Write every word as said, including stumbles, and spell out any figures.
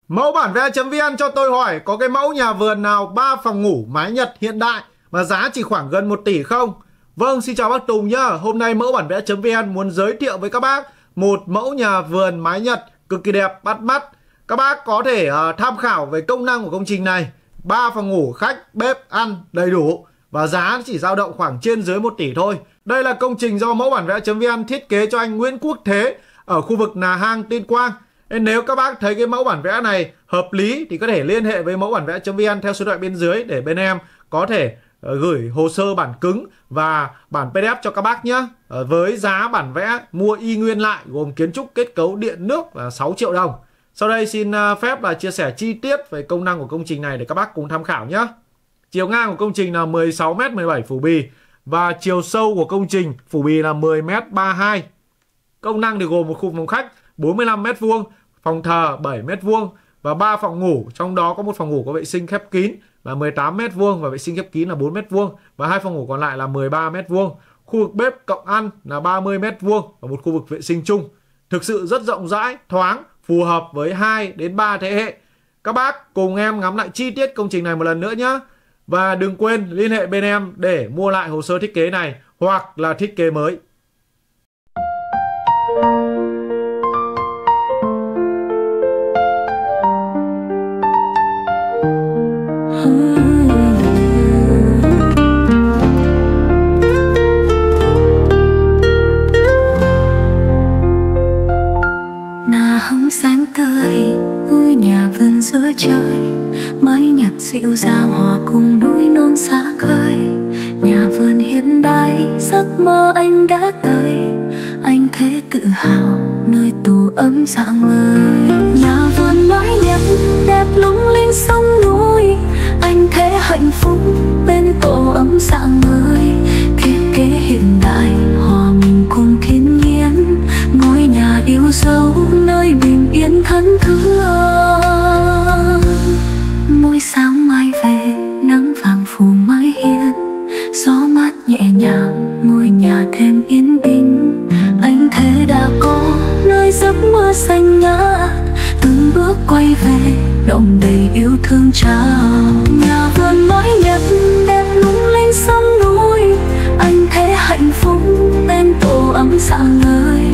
Mẫu bản vẽ.vn cho tôi hỏi có cái mẫu nhà vườn nào ba phòng ngủ mái Nhật hiện đại mà giá chỉ khoảng gần một tỷ không? Vâng, xin chào bác Tùng nhá. Hôm nay mẫu bản vẽ.vn muốn giới thiệu với các bác một mẫu nhà vườn mái Nhật cực kỳ đẹp, bắt mắt. Các bác có thể uh, tham khảo về công năng của công trình này. ba phòng ngủ, khách, bếp, ăn đầy đủ và giá chỉ dao động khoảng trên dưới một tỷ thôi. Đây là công trình do mẫu bản vẽ.vn thiết kế cho anh Nguyễn Quốc Thế ở khu vực Nà Hang, Tuyên Quang. Nên nếu các bác thấy cái mẫu bản vẽ này hợp lý thì có thể liên hệ với mẫu bản vẽ.vn theo số điện thoại bên dưới để bên em có thể uh, gửi hồ sơ bản cứng và bản pê đê ép cho các bác nhé. Uh, với giá bản vẽ mua y nguyên lại gồm kiến trúc, kết cấu, điện nước là sáu triệu đồng. Sau đây xin uh, phép là chia sẻ chi tiết về công năng của công trình này để các bác cùng tham khảo nhé. Chiều ngang của công trình là mười sáu mét mười bảy phủ bì và chiều sâu của công trình phủ bì là mười mét ba mươi hai. Công năng thì gồm một khu phòng khách bốn mươi lăm mét vuông, phòng thờ bảy mét vuông và ba phòng ngủ, trong đó có một phòng ngủ có vệ sinh khép kín là mười tám mét vuông và vệ sinh khép kín là bốn mét vuông và hai phòng ngủ còn lại là mười ba mét vuông. Khu vực bếp cộng ăn là ba mươi mét vuông và một khu vực vệ sinh chung. Thực sự rất rộng rãi, thoáng, phù hợp với hai đến ba thế hệ. Các bác cùng em ngắm lại chi tiết công trình này một lần nữa nhé. Và đừng quên liên hệ bên em để mua lại hồ sơ thiết kế này hoặc là thiết kế mới. Nà hóng sáng tươi, ngôi nhà vườn giữa trời, mái Nhật dịu dàng hòa cùng núi non xa khơi. Nhà vườn hiện đại, giấc mơ anh đã tới, anh thế tự hào nơi tổ ấm rạng ngời. Nhà vườn mái Nhật đẹp lung linh sông núi, anh thế hạnh phúc bên tổ ấm rạng ngời. Thiết kế hiện đại hòa mình cùng thiên nhiên, ngôi nhà yêu dấu nơi bình yên thân thương. Mỗi sáng mai về nắng vàng phủ mái hiên, gió mát nhẹ nhàng ngôi nhà thêm yên bình. Anh thế đã có nơi giấc mơ xanh ngát, từng bước quay về động đầy yêu thương trao. Nhà vườn mái Nhật đẹp lung linh sông núi, anh thế hạnh phúc bên tổ ấm rạng ngời.